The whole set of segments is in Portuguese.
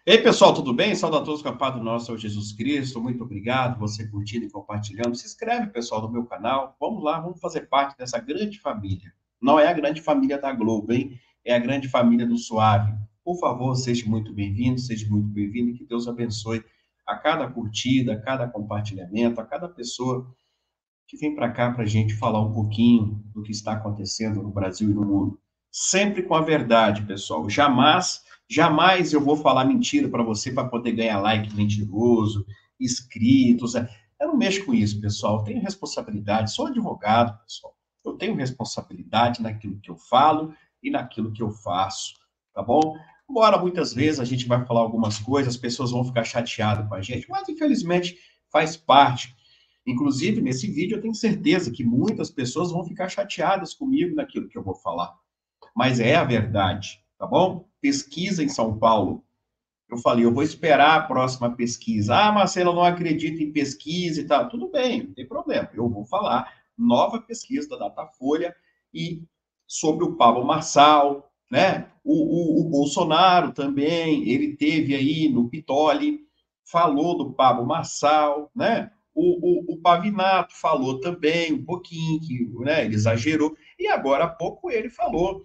Ei, pessoal, tudo bem? Saúde a todos com a paz do nosso Senhor Jesus Cristo. Muito obrigado, você curtindo e compartilhando. Se inscreve, pessoal, no meu canal. Vamos lá, vamos fazer parte dessa grande família. Não é a grande família da Globo, hein? É a grande família do Suave. Por favor, seja muito bem-vindo. Que Deus abençoe a cada curtida, a cada compartilhamento, a cada pessoa que vem para cá para a gente falar um pouquinho do que está acontecendo no Brasil e no mundo. Sempre com a verdade, pessoal. Jamais eu vou falar mentira para você para poder ganhar like mentiroso, inscritos. Eu não mexo com isso, pessoal. Eu tenho responsabilidade. Sou advogado, pessoal. Eu tenho responsabilidade naquilo que eu falo e naquilo que eu faço, tá bom? Embora muitas vezes a gente vai falar algumas coisas, as pessoas vão ficar chateadas com a gente, mas infelizmente faz parte. Inclusive, nesse vídeo, eu tenho certeza que muitas pessoas vão ficar chateadas comigo naquilo que eu vou falar. Mas é a verdade, tá bom? Pesquisa em São Paulo. Eu falei, eu vou esperar a próxima pesquisa. Ah, Marcelo, eu não acredito em pesquisa e tal. Tudo bem, não tem problema. Eu vou falar nova pesquisa da Datafolha e sobre o Pablo Marçal, né? O Bolsonaro também, ele teve aí no Pitoli, falou do Pablo Marçal, né? O Pavinato falou também um pouquinho, que, né, ele exagerou, e agora há pouco ele falou,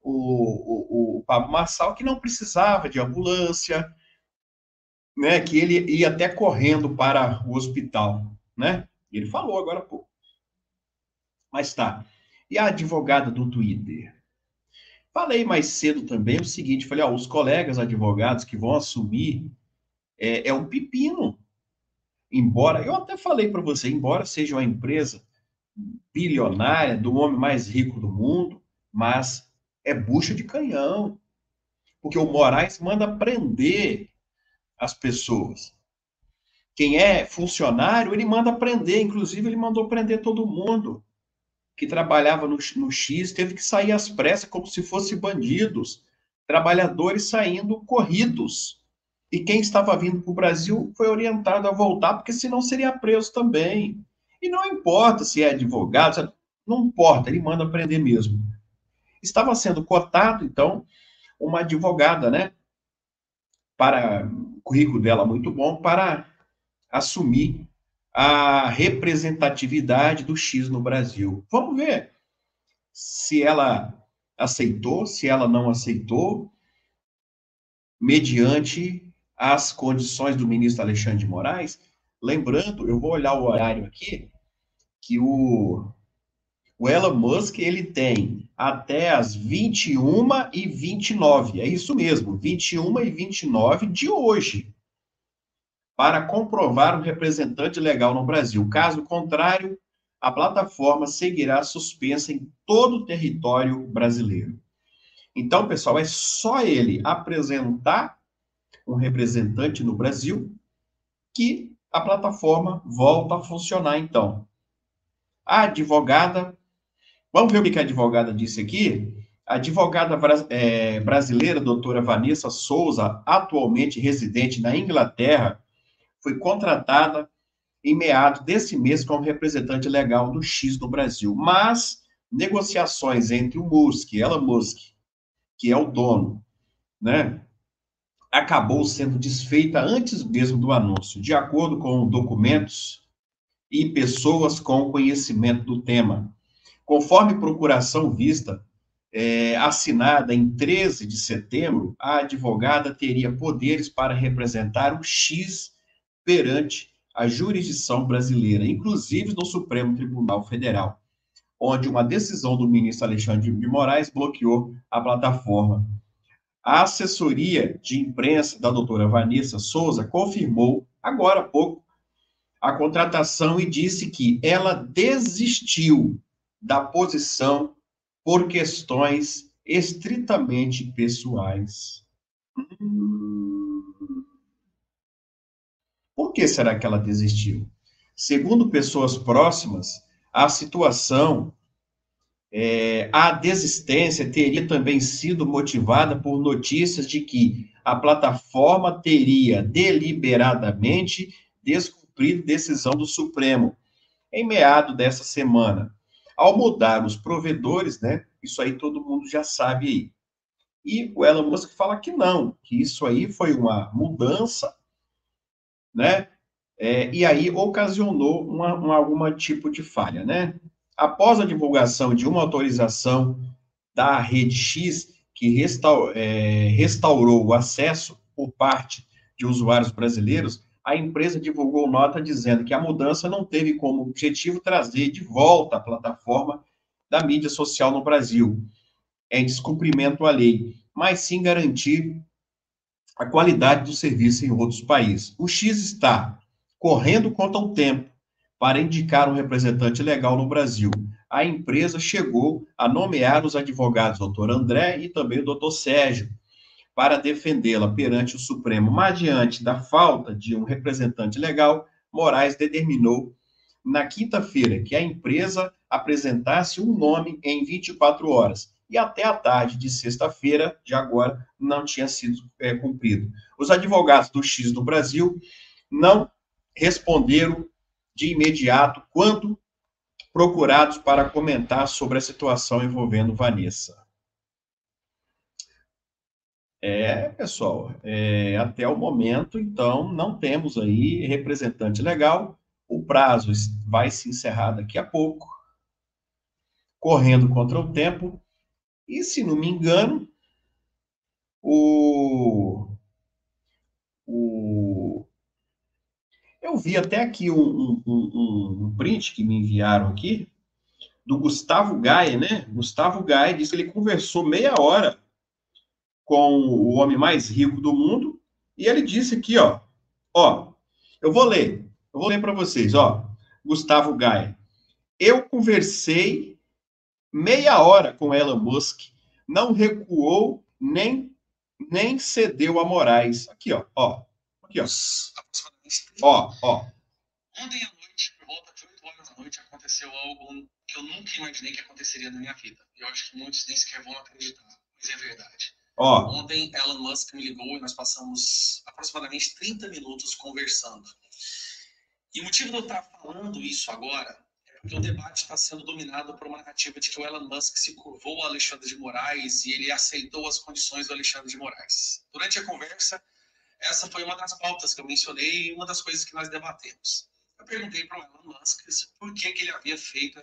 o Pablo Marçal, que não precisava de ambulância, né, que ele ia até correndo para o hospital, né? Ele falou agora há pouco. Mas tá. E a advogada do Twitter? Falei mais cedo também o seguinte, falei, ó, os colegas advogados que vão assumir é um pepino. Embora, eu até falei para você, embora seja uma empresa bilionária, do homem mais rico do mundo, mas é bucha de canhão. Porque o Moraes manda prender as pessoas. Quem é funcionário, ele manda prender. Inclusive, ele mandou prender todo mundo que trabalhava no X, teve que sair às pressas, como se fossem bandidos. Trabalhadores saindo corridos. E quem estava vindo para o Brasil foi orientado a voltar, porque senão seria preso também. E não importa se é advogado, não importa, ele manda prender mesmo. Estava sendo cotado, então, uma advogada, né? Para o currículo dela muito bom, para assumir a representatividade do X no Brasil. Vamos ver se ela aceitou, se ela não aceitou, mediante as condições do ministro Alexandre de Moraes. Lembrando, eu vou olhar o horário aqui, que o Elon Musk ele tem até as 21h29, é isso mesmo, 21h29 de hoje, para comprovar o representante legal no Brasil. Caso contrário, a plataforma seguirá suspensa em todo o território brasileiro. Então, pessoal, é só ele apresentar um representante no Brasil que a plataforma volta a funcionar, então. A advogada, vamos ver o que a advogada disse aqui? A advogada brasileira, doutora Vanessa Souza, atualmente residente na Inglaterra, foi contratada em meados desse mês como representante legal do X no Brasil. Mas negociações entre o Musk, Elon Musk, que é o dono, né, acabou sendo desfeita antes mesmo do anúncio, de acordo com documentos e pessoas com conhecimento do tema. Conforme procuração vista, assinada em 13 de setembro, a advogada teria poderes para representar o X perante a jurisdição brasileira, inclusive no Supremo Tribunal Federal, onde uma decisão do ministro Alexandre de Moraes bloqueou a plataforma. A assessoria de imprensa da doutora Vanessa Souza confirmou, agora há pouco, a contratação e disse que ela desistiu da posição por questões estritamente pessoais. Por que será que ela desistiu? Segundo pessoas próximas, a situação, a desistência teria também sido motivada por notícias de que a plataforma teria deliberadamente descumprido decisão do Supremo em meado dessa semana, ao mudar os provedores, né? Isso aí todo mundo já sabe aí. E o Elon Musk fala que não, que isso aí foi uma mudança, né? E aí ocasionou algum tipo de falha, né? Após a divulgação de uma autorização da rede X, que restaurou o acesso por parte de usuários brasileiros, a empresa divulgou nota dizendo que a mudança não teve como objetivo trazer de volta a plataforma da mídia social no Brasil, em descumprimento à lei, mas sim garantir a qualidade do serviço em outros países. O X está correndo contra o tempo para indicar um representante legal no Brasil. A empresa chegou a nomear os advogados doutor André e também o doutor Sérgio para defendê-la perante o Supremo. Mas, diante da falta de um representante legal, Moraes determinou na quinta-feira que a empresa apresentasse um nome em 24 horas. E até a tarde de sexta-feira, de agora, não tinha sido cumprido. Os advogados do X do Brasil não responderam de imediato quando procurados para comentar sobre a situação envolvendo Vanessa. Pessoal, até o momento, então, não temos aí representante legal. O prazo vai se encerrar daqui a pouco, correndo contra o tempo. E, se não me engano, o... eu vi até aqui um print que me enviaram aqui, do Gustavo Gaia, né? Gustavo Gaia disse que ele conversou meia hora com o homem mais rico do mundo, e ele disse aqui, ó, eu vou ler para vocês, ó, Gustavo Gaia. Eu conversei meia hora com Elon Musk, não recuou nem cedeu a Moraes. Aqui, aqui, ó. Ontem à noite, por volta de 8 horas da noite, aconteceu algo que eu nunca imaginei que aconteceria na minha vida. Eu acho que muitos nem sequer vão acreditar, mas é verdade. Ontem, Elon Musk me ligou e nós passamos aproximadamente 30 minutos conversando. E o motivo de eu estar falando isso agora é porque o debate está sendo dominado por uma narrativa de que o Elon Musk se curvou ao Alexandre de Moraes e ele aceitou as condições do Alexandre de Moraes. Durante a conversa, essa foi uma das pautas que eu mencionei e uma das coisas que nós debatemos. Eu perguntei para o Elon Musk por que ele havia feito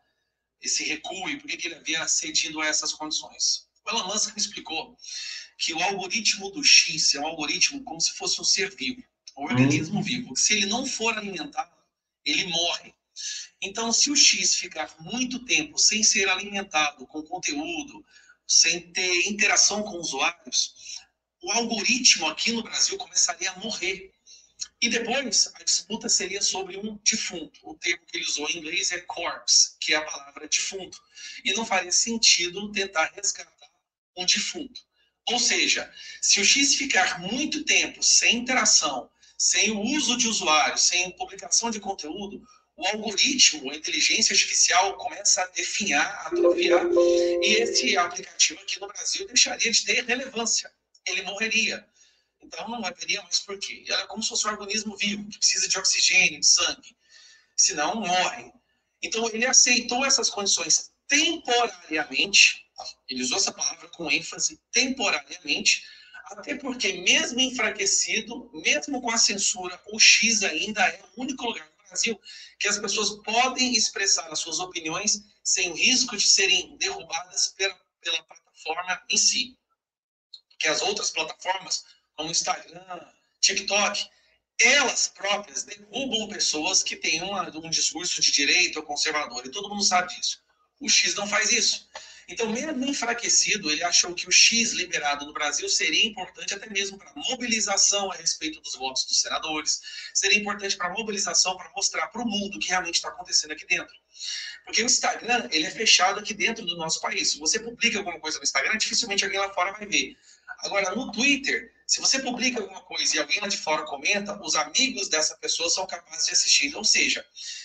esse recuo e por que ele havia cedido a essas condições. O Elon Musk me explicou que o algoritmo do X é um algoritmo como se fosse um ser vivo, um organismo vivo. Se ele não for alimentado, ele morre. Então, se o X ficar muito tempo sem ser alimentado com conteúdo, sem ter interação com usuários, o algoritmo aqui no Brasil começaria a morrer. E depois, a disputa seria sobre um defunto. O termo que ele usou em inglês é corpse, que é a palavra defunto. E não faria sentido tentar resgatar um defunto. Ou seja, se o X ficar muito tempo sem interação, sem o uso de usuários, sem publicação de conteúdo, o algoritmo, a inteligência artificial começa a definhar, a atrofiar, e esse aplicativo aqui no Brasil deixaria de ter relevância. Ele morreria. Então não haveria mais porquê. Era como se fosse um organismo vivo, que precisa de oxigênio, de sangue. Senão morre. Então ele aceitou essas condições temporariamente. Ele usou essa palavra com ênfase, temporariamente, até porque mesmo enfraquecido, mesmo com a censura, o X ainda é o único lugar no Brasil que as pessoas podem expressar as suas opiniões sem risco de serem derrubadas pela plataforma em si. Porque as outras plataformas, como Instagram, TikTok, elas próprias derrubam pessoas que têm um discurso de direita ou conservador, e todo mundo sabe disso. O X não faz isso. Então, mesmo enfraquecido, ele achou que o X liberado no Brasil seria importante até mesmo para mobilização a respeito dos votos dos senadores, seria importante para mobilização, para mostrar para o mundo o que realmente está acontecendo aqui dentro. Porque o Instagram, ele é fechado aqui dentro do nosso país. Se você publica alguma coisa no Instagram, dificilmente alguém lá fora vai ver. Agora, no Twitter, se você publica alguma coisa e alguém lá de fora comenta, os amigos dessa pessoa são capazes de assistir. Ou seja,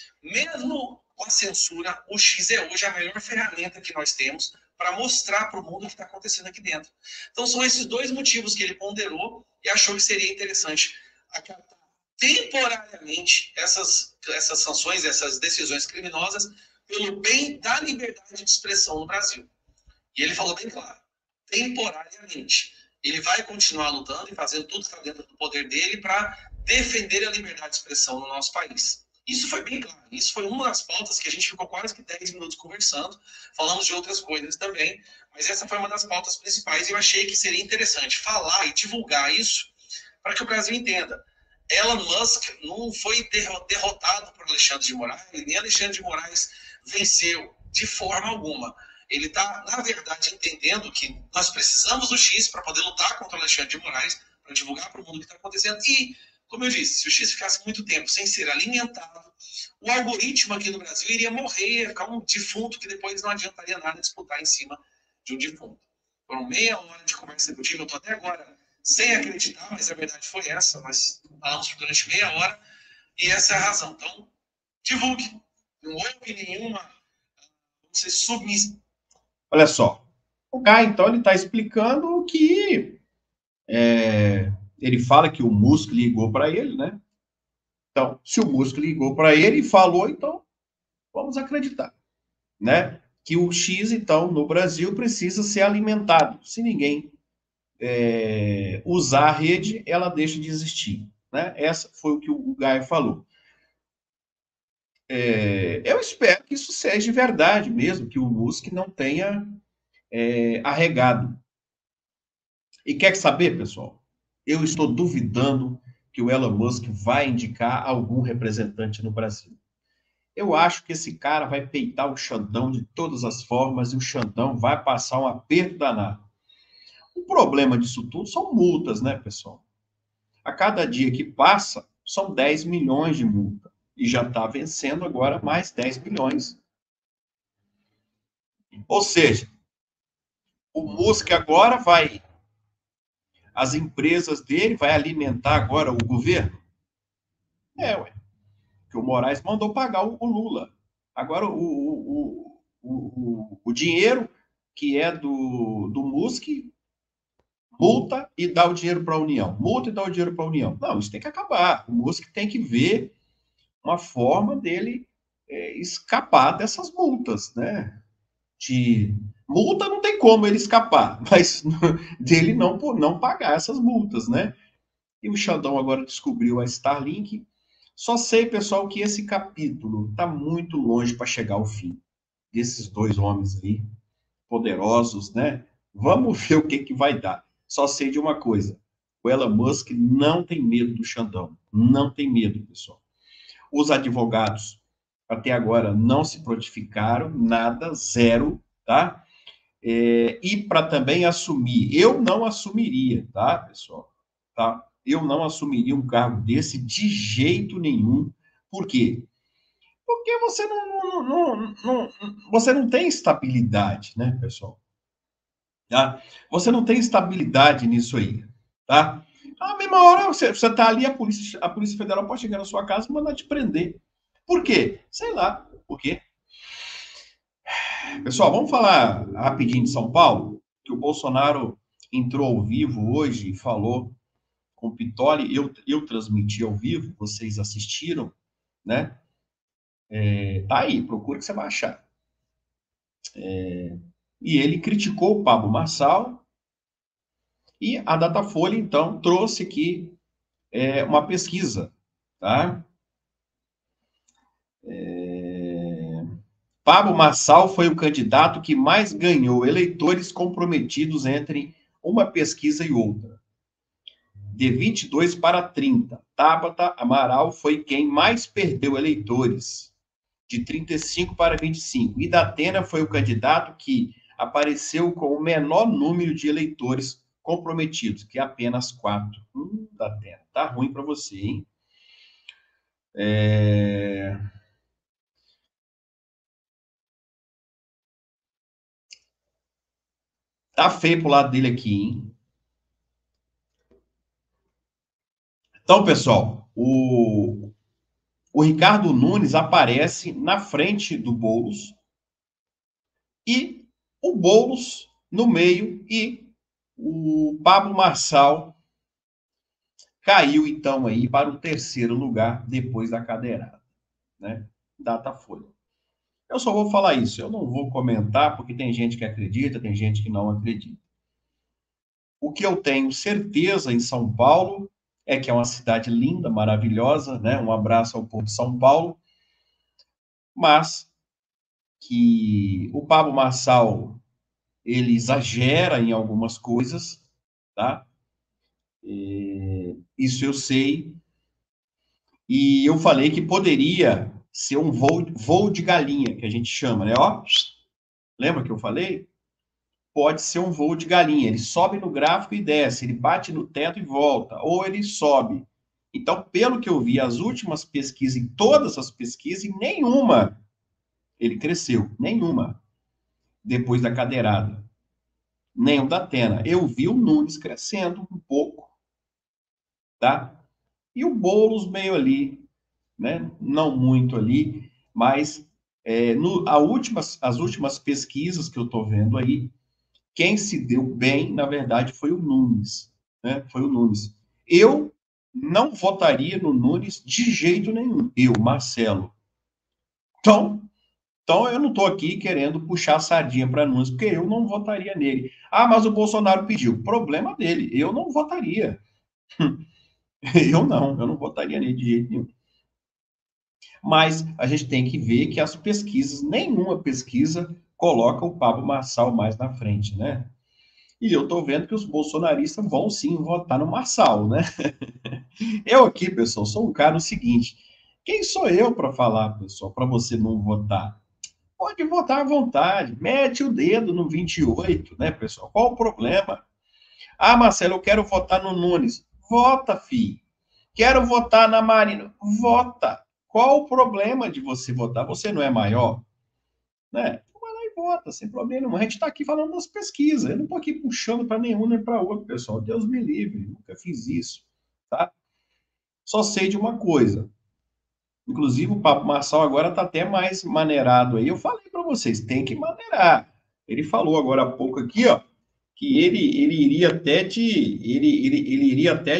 mesmo com a censura, o X é hoje a melhor ferramenta que nós temos para mostrar para o mundo o que está acontecendo aqui dentro. Então, são esses dois motivos que ele ponderou e achou que seria interessante acatar temporariamente essas sanções, essas decisões criminosas, pelo bem da liberdade de expressão no Brasil. E ele falou bem claro, temporariamente. Ele vai continuar lutando e fazendo tudo que está dentro do poder dele para defender a liberdade de expressão no nosso país. Isso foi bem claro. Isso foi uma das pautas que a gente ficou quase que 10 minutos conversando. Falamos de outras coisas também, mas essa foi uma das pautas principais e eu achei que seria interessante falar e divulgar isso para que o Brasil entenda. Elon Musk não foi derrotado por Alexandre de Moraes, nem Alexandre de Moraes venceu de forma alguma. Ele está, na verdade, entendendo que nós precisamos do X para poder lutar contra o Alexandre de Moraes, para divulgar para o mundo o que está acontecendo. E, como eu disse, se o X ficasse muito tempo sem ser alimentado, o algoritmo aqui no Brasil iria morrer, ia ficar um defunto que depois não adiantaria nada disputar em cima de um defunto. Foram meia hora de conversa executiva, eu estou até agora sem acreditar, mas a verdade foi essa. Nós falamos durante meia hora e essa é a razão. Então, divulgue. Não houve nenhuma submissão. Olha só, o Guy, então, ele está explicando que ele fala que o Musk ligou para ele, né? Então, se o Musk ligou para ele e falou, então, vamos acreditar, né? Que o X, então, no Brasil, precisa ser alimentado. Se ninguém usar a rede, ela deixa de existir, né? Essa foi o que o Guy falou. Eu espero que isso seja verdade mesmo, que o Musk não tenha arregado. E quer saber, pessoal? Eu estou duvidando que o Elon Musk vai indicar algum representante no Brasil. Eu acho que esse cara vai peitar o Xandão de todas as formas e o Xandão vai passar um aperto danado. O problema disso tudo são multas, né, pessoal? A cada dia que passa, são 10 milhões de multa. E já está vencendo agora mais 10 milhões. Ou seja, o Musk agora vai... As empresas dele vai alimentar agora o governo? Ué. Que o Moraes mandou pagar o Lula. Agora, o dinheiro que é do Musk multa e dá o dinheiro para a União. Multa e dá o dinheiro para a União. Não, isso tem que acabar. O Musk tem que ver uma forma dele escapar dessas multas, né? De multa não tem como ele escapar, mas dele não pagar essas multas, né? E o Xandão agora descobriu a Starlink. Só sei, pessoal, que esse capítulo está muito longe para chegar ao fim. Desses dois homens aí, poderosos, né? Vamos ver o que vai dar. Só sei de uma coisa. O Elon Musk não tem medo do Xandão. Não tem medo, pessoal. Os advogados, até agora, não se prontificaram, nada, zero, tá? E para também assumir, eu não assumiria, tá, pessoal? Tá? Eu não assumiria um cargo desse de jeito nenhum. Por quê? Porque você não tem estabilidade, né, pessoal? Tá? Você não tem estabilidade nisso aí, tá? A mesma hora você tá ali, a Polícia Federal pode chegar na sua casa e mandar te prender. Por quê? Sei lá. Por quê? Pessoal, vamos falar rapidinho de São Paulo, que o Bolsonaro entrou ao vivo hoje e falou com o Pittoli, eu transmiti ao vivo, vocês assistiram, né? Tá aí, procura que você vai achar. E ele criticou o Pablo Marçal e a Datafolha, então, trouxe aqui uma pesquisa, tá? Pablo Marçal foi o candidato que mais ganhou eleitores comprometidos entre uma pesquisa e outra. De 22 para 30. Tabata Amaral foi quem mais perdeu eleitores, de 35 para 25. E Datena foi o candidato que apareceu com o menor número de eleitores comprometidos, que é apenas 4. Datena, tá ruim para você, hein? Tá feio pro lado dele aqui, hein? Então, pessoal, o Ricardo Nunes aparece na frente do Boulos e o Boulos no meio e o Pablo Marçal caiu, então, aí para o terceiro lugar depois da cadeirada, né? Datafolha. Eu só vou falar isso, eu não vou comentar, porque tem gente que acredita, tem gente que não acredita. O que eu tenho certeza em São Paulo é que é uma cidade linda, maravilhosa, né? Um abraço ao povo de São Paulo, mas que o Pablo Marçal, ele exagera em algumas coisas, tá? Isso eu sei. E eu falei que poderia ser um voo de galinha, que a gente chama, né? Ó, lembra que eu falei? Pode ser um voo de galinha. Ele sobe no gráfico e desce, ele bate no teto e volta, ou ele sobe. Então, pelo que eu vi, as últimas pesquisas, em todas as pesquisas, em nenhuma ele cresceu, nenhuma, depois da cadeirada. Nem o da Atena. Eu vi o Nunes crescendo um pouco, tá? E o Boulos meio ali, né? Não muito ali, mas as últimas pesquisas que eu estou vendo aí, quem se deu bem, na verdade, foi o Nunes, né? Foi o Nunes. Eu não votaria no Nunes de jeito nenhum. Eu, Marcelo. Então eu não estou aqui querendo puxar a sardinha para Nunes, porque eu não votaria nele. Ah, mas o Bolsonaro pediu. Problema dele. Eu não votaria. Eu não votaria nele de jeito nenhum. Mas a gente tem que ver que as pesquisas, nenhuma pesquisa coloca o Pablo Marçal mais na frente, né? E eu estou vendo que os bolsonaristas vão sim votar no Marçal, né? Eu aqui, pessoal, sou um cara o seguinte: quem sou eu para falar, pessoal, para você não votar? Pode votar à vontade, mete o dedo no 28, né, pessoal? Qual o problema? Ah, Marcelo, eu quero votar no Nunes. Vota, filho. Quero votar na Marina. Vota. Qual o problema de você votar? Você não é maior? Né? Então vai lá e vota, sem problema nenhum. A gente está aqui falando das pesquisas. Eu não estou aqui puxando para nenhum nem para outro, pessoal. Deus me livre, nunca fiz isso. Tá? Só sei de uma coisa. Inclusive, o Papo Marçal agora está até mais maneirado aí. Eu falei para vocês, tem que maneirar. Ele falou agora há pouco aqui, ó, que ele iria até ele iria até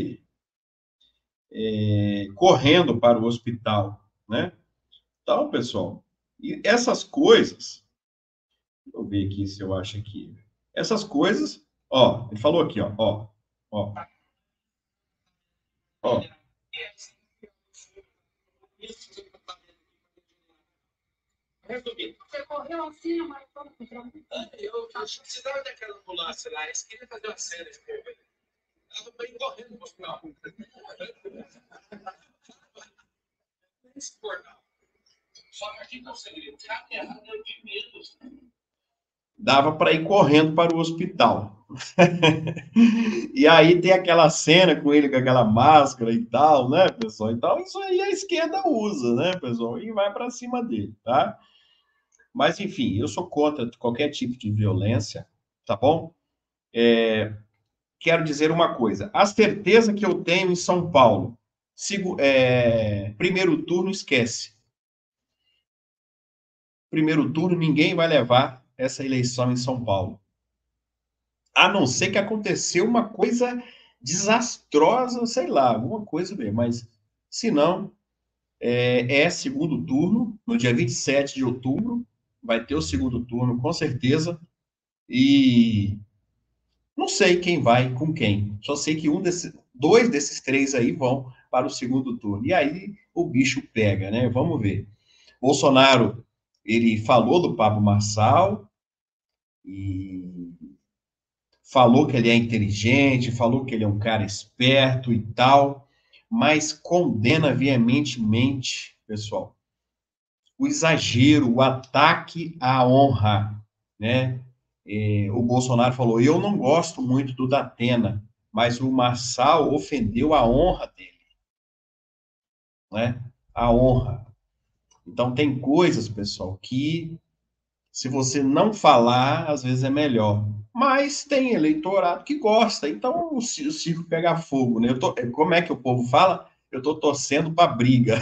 correndo para o hospital, né? Então, pessoal, e essas coisas, deixa eu ver aqui se eu acho aqui. Essas coisas, ó, ele falou aqui, ó. Ó. Resumindo, você correu assim, mas eu precisava daquela ambulância lá, eles queriam fazer uma cena de povo aí. Ela foi correndo no hospital. Só que a gente conseguiria caminhar de menos. Dava para ir correndo para o hospital. E aí tem aquela cena com ele com aquela máscara e tal, né, pessoal? Então isso aí a esquerda usa, né, pessoal? E vai para cima dele, tá? Mas enfim, eu sou contra qualquer tipo de violência, tá bom? Quero dizer uma coisa: a certeza que eu tenho em São Paulo, primeiro turno, esquece. Primeiro turno, ninguém vai levar essa eleição em São Paulo. A não ser que aconteceu uma coisa desastrosa, sei lá, alguma coisa mesmo. Mas, se não, segundo turno, no dia 27 de outubro, vai ter o segundo turno, com certeza. E não sei quem vai com quem. Só sei que dois desses três aí vão para o segundo turno. E aí o bicho pega, né? Vamos ver. Bolsonaro, ele falou do Pablo Marçal e falou que ele é inteligente, falou que ele é um cara esperto e tal, mas condena veementemente, pessoal, o exagero, o ataque à honra, né? O Bolsonaro falou: eu não gosto muito do Datena, mas o Marçal ofendeu a honra dele, né? A honra. Então tem coisas, pessoal, que se você não falar, às vezes é melhor. Mas tem eleitorado que gosta, então o circo pega fogo, né? Como é que o povo fala? Eu estou torcendo para briga.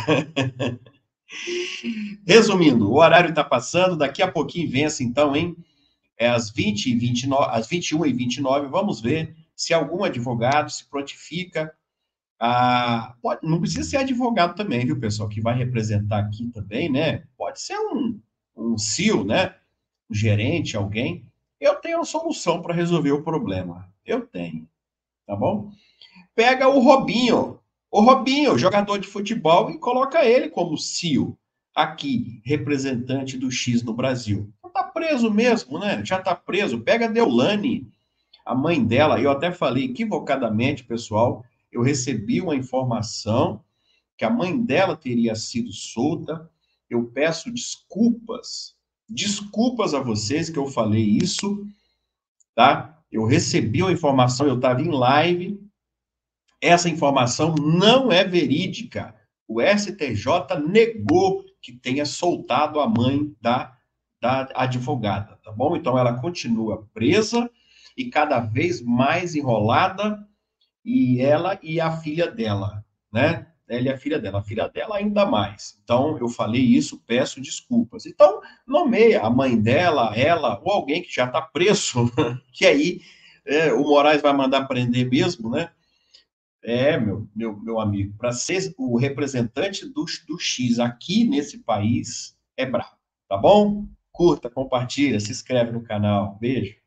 Resumindo, o horário está passando, daqui a pouquinho vence, então, hein? Às 20 e 29, às 21 e 29, vamos ver se algum advogado se prontifica. Não precisa ser advogado também, viu, pessoal, que vai representar aqui também, né? Pode ser um CIO, né? Um gerente, alguém. Eu tenho uma solução para resolver o problema. Eu tenho, tá bom? Pega o Robinho, jogador de futebol, e coloca ele como CEO aqui, representante do X no Brasil. Tá preso mesmo, né? Já tá preso. Pega a Deolane, a mãe dela. Eu até falei equivocadamente, pessoal, eu recebi uma informação que a mãe dela teria sido solta. Eu peço desculpas a vocês que eu falei isso, tá? Eu recebi uma informação, eu estava em live, essa informação não é verídica. O STJ negou que tenha soltado a mãe da advogada, tá bom? Então ela continua presa e cada vez mais enrolada, e ela e a filha dela, né? Ela e a filha dela ainda mais. Então, eu falei isso, peço desculpas. Então, nomeia a mãe dela, ela, ou alguém que já está preso, que aí o Moraes vai mandar prender mesmo, né? Meu amigo, para ser o representante do X aqui nesse país é brabo, tá bom? Curta, compartilha, se inscreve no canal. Beijo.